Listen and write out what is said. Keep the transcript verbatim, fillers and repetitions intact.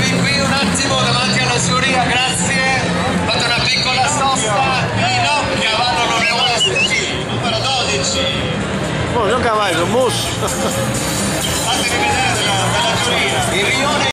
fermatevi qui un attimo davanti alla giuria, grazie. Fate una piccola sosta. Ginocchia vanno non ne vuole sentire. Numero dodici. Oh, non cavallo, mus. Fatemi vedere dalla, dalla giuria. Il rione